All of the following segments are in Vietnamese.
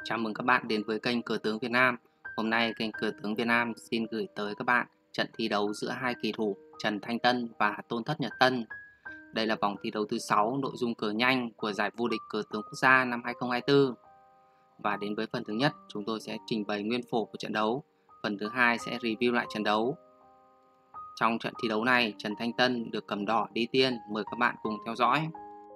Chào mừng các bạn đến với kênh Cờ tướng Việt Nam. Hôm nay kênh Cờ tướng Việt Nam xin gửi tới các bạn trận thi đấu giữa hai kỳ thủ Trần Thanh Tân và Tôn Thất Nhật Tân. Đây là vòng thi đấu thứ 6 nội dung cờ nhanh của giải vô địch cờ tướng quốc gia năm 2024. Và đến với phần thứ nhất, chúng tôi sẽ trình bày nguyên phổ của trận đấu. Phần thứ hai sẽ review lại trận đấu. Trong trận thi đấu này, Trần Thanh Tân được cầm đỏ đi tiên. Mời các bạn cùng theo dõi.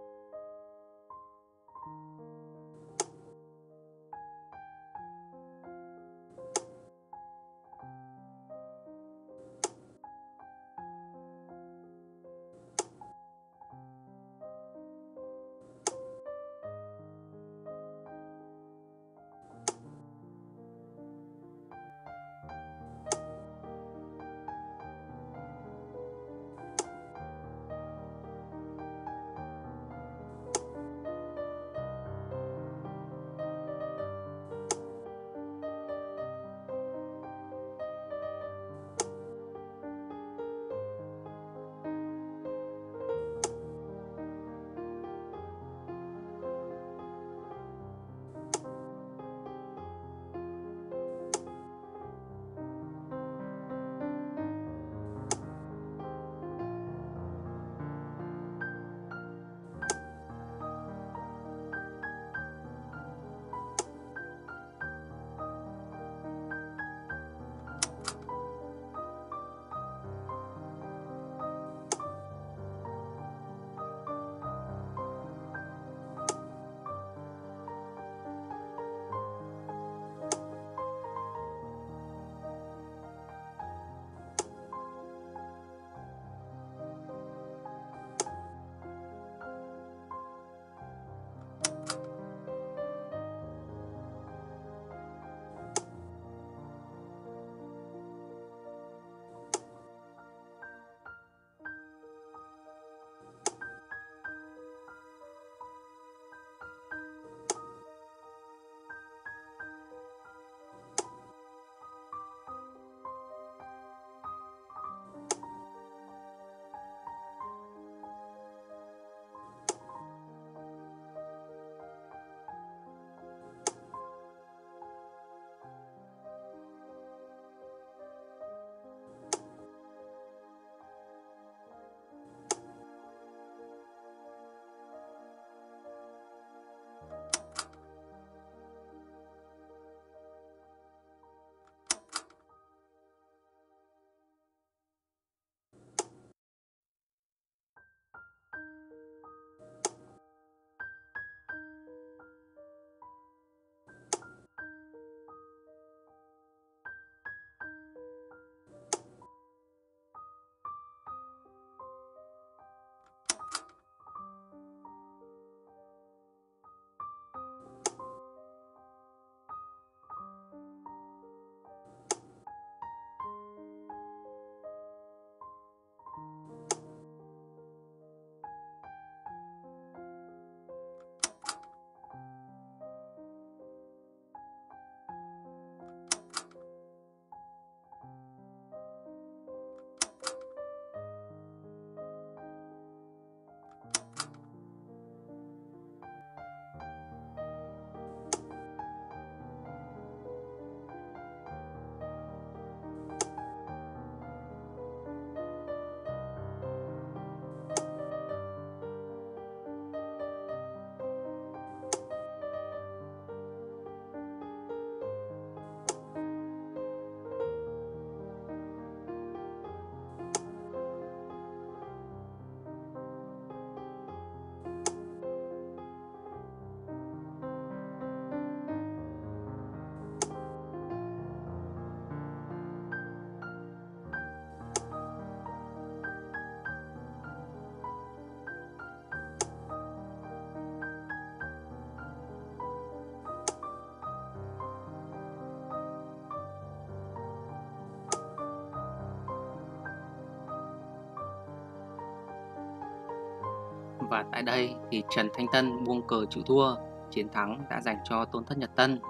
Và tại đây thì Trần Thanh Tân buông cờ chịu thua, chiến thắng đã dành cho Tôn Thất Nhật Tân.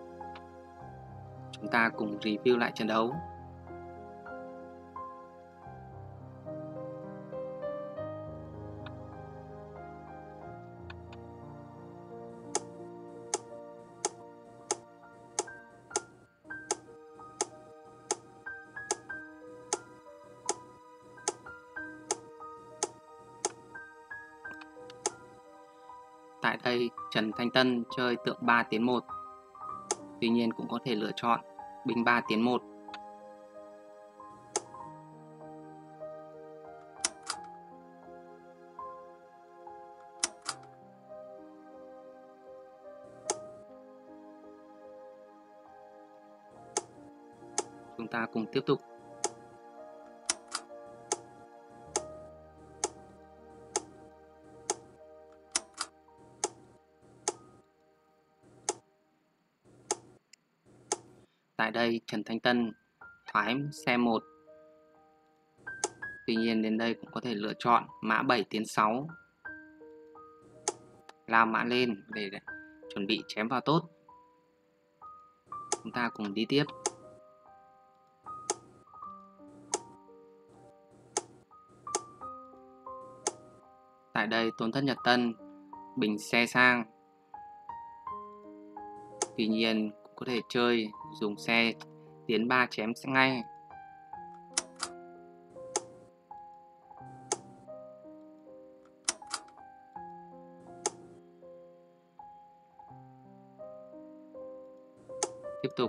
Chúng ta cùng review lại trận đấu. Tại đây Trần Thanh Tân chơi tượng 3 tiến 1. Tuy nhiên cũng có thể lựa chọn binh 3 tiến 1. Chúng ta cùng tiếp tục. Tại đây Trần Thanh Tân thoái C1. Tuy nhiên đến đây cũng có thể lựa chọn mã 7 tiến 6. Lao mã lên để chuẩn bị chém vào tốt. Chúng ta cùng đi tiếp. Tại đây Tôn Thất Nhật Tân bình xe sang. Tuy nhiên cũng có thể chơi dùng xe tiến 3 chém ngay. Tiếp tục.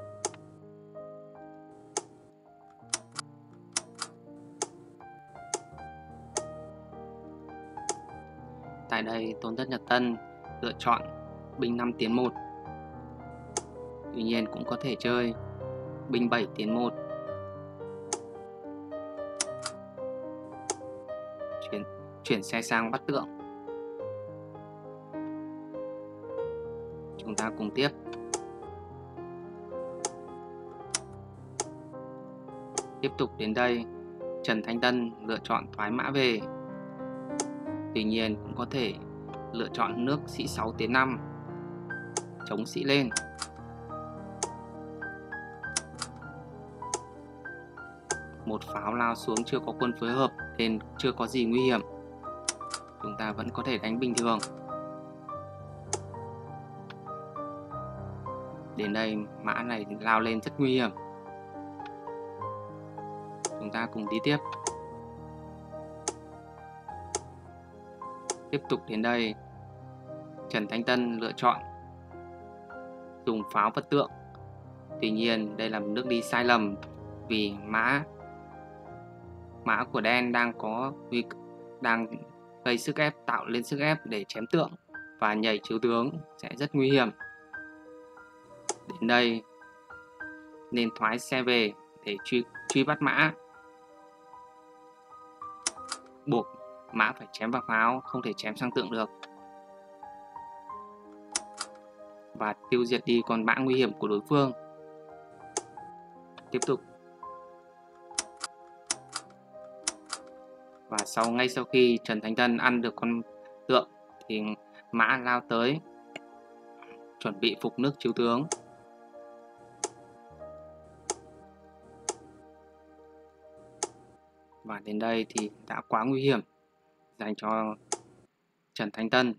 Tại đây Tôn Thất Nhật Tân lựa chọn binh 5 tiến 1. Tuy nhiên cũng có thể chơi binh 7 tiến 1. Chuyển xe sang bắt tượng. Chúng ta cùng tiếp. Tiếp tục đến đây Trần Thanh Tân lựa chọn thoái mã về. Tuy nhiên cũng có thể lựa chọn nước sĩ 6 tiến 5, chống sĩ lên. Một pháo lao xuống chưa có quân phối hợp nên chưa có gì nguy hiểm. Chúng ta vẫn có thể đánh bình thường. Đến đây mã này lao lên rất nguy hiểm. Chúng ta cùng đi tiếp. Tiếp tục đến đây Trần Thanh Tân lựa chọn dùng pháo vật tượng. Tuy nhiên đây là một nước đi sai lầm vì mã của đen đang gây sức ép, tạo lên sức ép để chém tượng và nhảy chiếu tướng sẽ rất nguy hiểm. Đến đây nên thoái xe về để truy bắt mã. Buộc mã phải chém vào pháo, không thể chém sang tượng được. Và tiêu diệt đi con mã nguy hiểm của đối phương. Tiếp tục. Và ngay sau khi Trần Thanh Tân ăn được con tượng thì mã lao tới chuẩn bị phục nước chiếu tướng. Và đến đây thì đã quá nguy hiểm dành cho Trần Thanh Tân.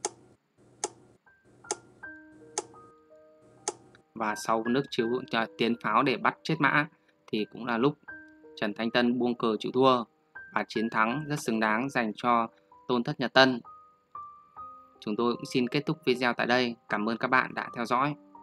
Và sau nước chiếu tiến pháo để bắt chết mã thì cũng là lúc Trần Thanh Tân buông cờ chịu thua và chiến thắng rất xứng đáng dành cho Tôn Thất Nhật Tân. Chúng tôi cũng xin kết thúc video tại đây. Cảm ơn các bạn đã theo dõi.